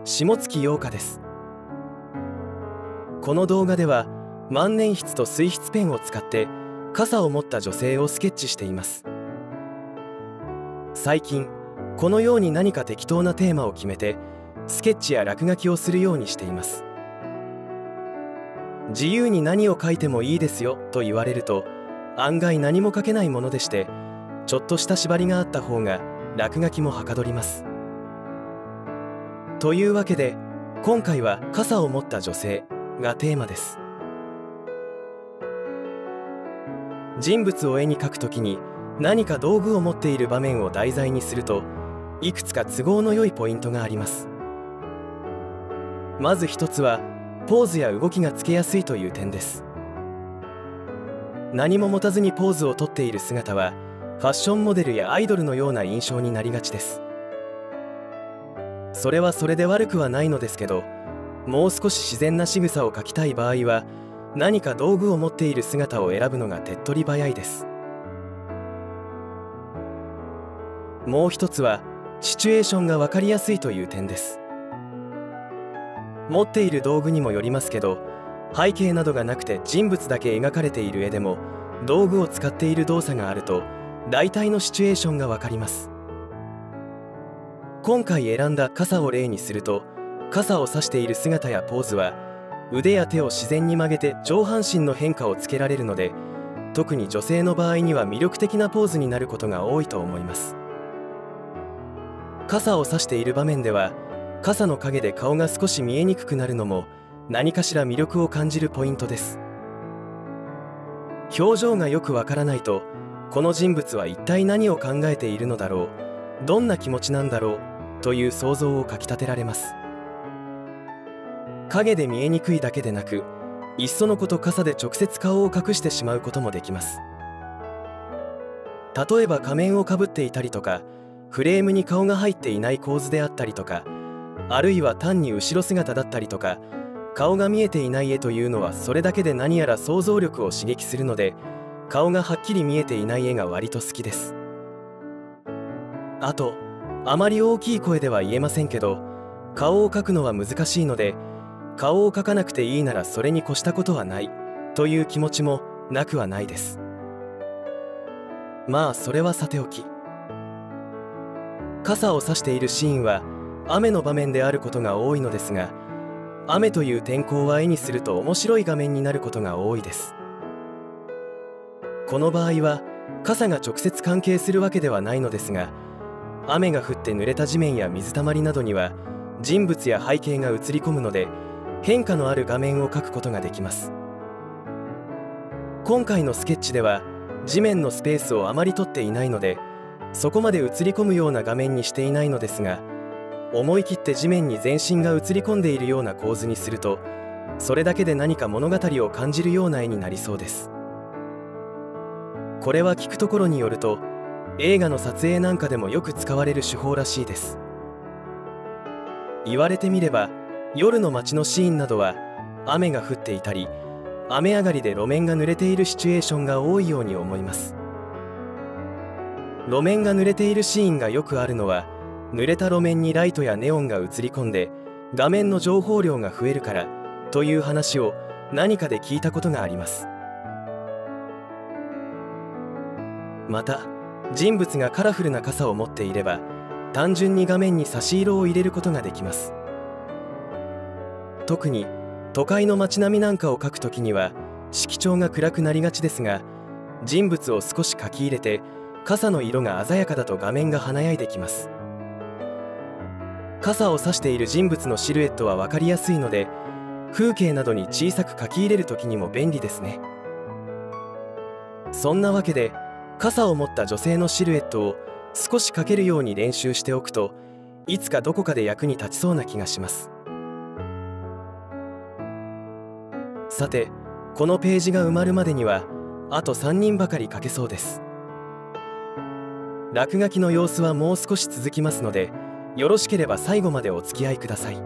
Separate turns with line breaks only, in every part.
下月陽香です。この動画では万年筆と水筆ペンを使って傘を持った女性をスケッチしています。最近このように何か適当なテーマを決めてスケッチや落書きをするようにしています。自由に何を描いてもいいですよと言われると案外何も描けないものでして、ちょっとした縛りがあった方が落書きもはかどります。というわけで今回は傘を持った女性がテーマです。人物を絵に描くときに何か道具を持っている場面を題材にするといくつか都合の良いポイントがあります。まず一つはポーズや動きがつけやすいという点です。何も持たずにポーズをとっている姿はファッションモデルやアイドルのような印象になりがちです。それはそれで悪くはないのですけど、もう少し自然な仕草を描きたい場合は何か道具を持っている姿を選ぶのが手っ取り早いです。もう一つはシチュエーションが分かりやすいという点です。持っている道具にもよりますけど、背景などがなくて人物だけ描かれている絵でも道具を使っている動作があると大体のシチュエーションが分かります。今回選んだ傘を例にすると、傘を差している姿やポーズは腕や手を自然に曲げて上半身の変化をつけられるので、特に女性の場合には魅力的なポーズになることが多いと思います。傘を差している場面では傘の影で顔が少し見えにくくなるのも何かしら魅力を感じるポイントです。表情がよくわからないと、この人物は一体何を考えているのだろう、どんな気持ちなんだろうという想像をかきたてられます。影で見えにくいだけでなく、いっそのこと傘で直接顔を隠してしまうこともできます。例えば仮面をかぶっていたりとか、フレームに顔が入っていない構図であったりとか、あるいは単に後ろ姿だったりとか、顔が見えていない絵というのはそれだけで何やら想像力を刺激するので、顔がはっきり見えていない絵が割と好きです。あと、あまり大きい声では言えませんけど、顔を描くのは難しいので、顔を描かなくていいならそれに越したことはないという気持ちもなくはないです。まあそれはさておき、傘を差しているシーンは雨の場面であることが多いのですが、雨という天候は絵にすると面白い画面になることが多いです。この場合は傘が直接関係するわけではないのですが、雨が降って濡れた地面や水たまりなどには人物や背景が映り込むので変化のある画面を描くことができます。今回のスケッチでは地面のスペースをあまり取っていないので、そこまで映り込むような画面にしていないのですが、思い切って地面に全身が映り込んでいるような構図にすると、それだけで何か物語を感じるような絵になりそうです。これは聞くところによると映画の撮影なんかでもよく使われる手法らしいです。言われてみれば夜の街のシーンなどは雨が降っていたり雨上がりで路面が濡れているシチュエーションが多いように思います。路面が濡れているシーンがよくあるのは、濡れた路面にライトやネオンが映り込んで画面の情報量が増えるからという話を何かで聞いたことがあります。また人物がカラフルな傘を持っていれば単純に画面に差し色を入れることができます。特に都会の街並みなんかを描くときには色調が暗くなりがちですが、人物を少し描き入れて傘の色が鮮やかだと画面が華やいできます。傘を差している人物のシルエットは分かりやすいので、風景などに小さく描き入れるときにも便利ですね。そんなわけで傘を持った女性のシルエットを少し描けるように練習しておくと、いつかどこかで役に立ちそうな気がします。さて、このページが埋まるまでにはあと3人ばかり描けそうです。落書きの様子はもう少し続きますので、よろしければ最後までお付き合いください。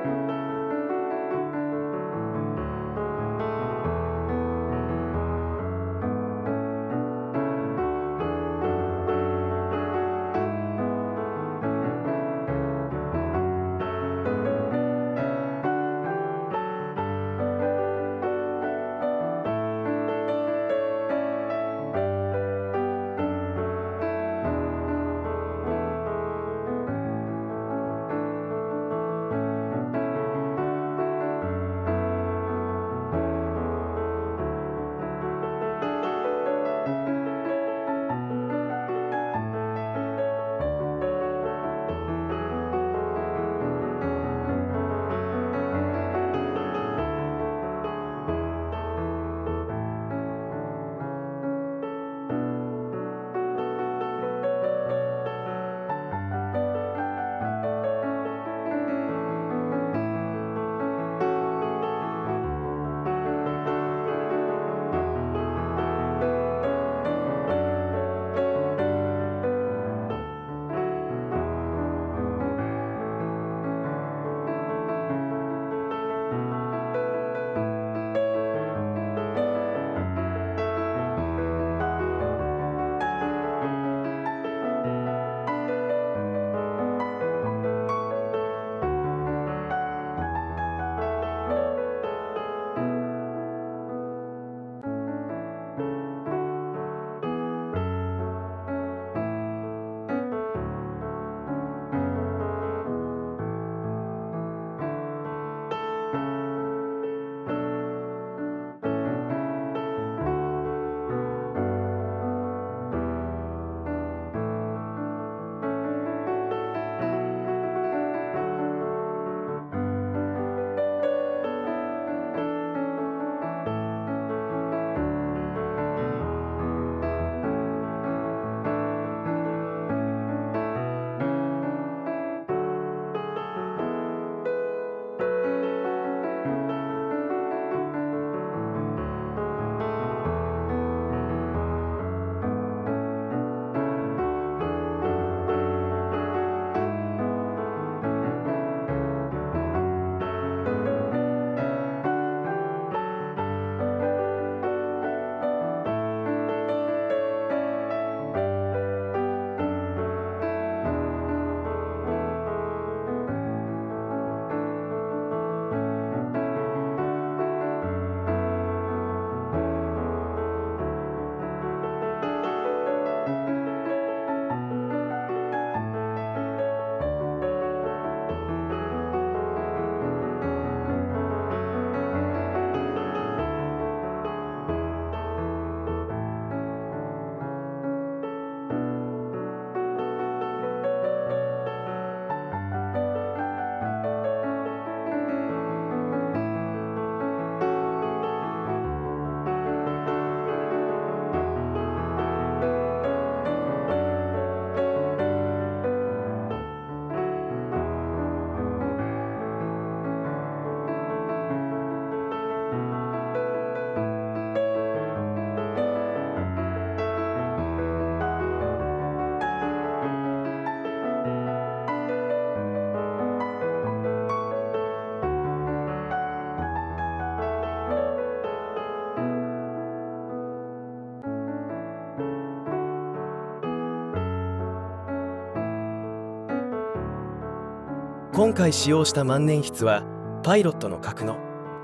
今回使用した万年筆はパイロットの格の。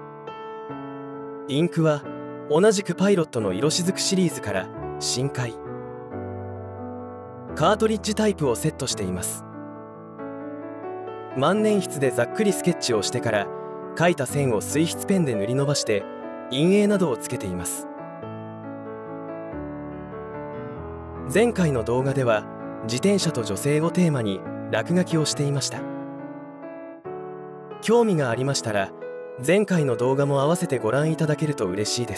インクは同じくパイロットの色しずくシリーズから深海。カートリッジタイプをセットしています。万年筆でざっくりスケッチをしてから描いた線を水筆ペンで塗り伸ばして陰影などをつけています。前回の動画では自転車と女性をテーマに落書きをしていました。興味がありましたら前回の動画も合わせてご覧いただけると嬉しいです。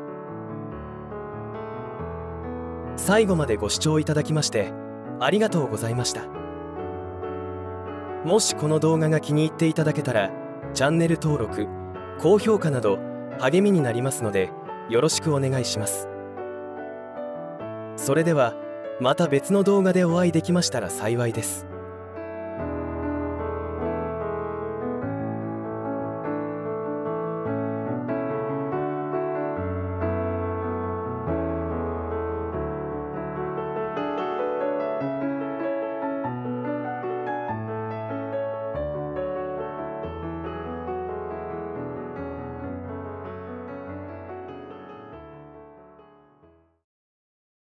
最後までご視聴いただきましてありがとうございました。もしこの動画が気に入っていただけたらチャンネル登録、高評価など励みになりますのでよろしくお願いします。それではまた別の動画でお会いできましたら幸いです。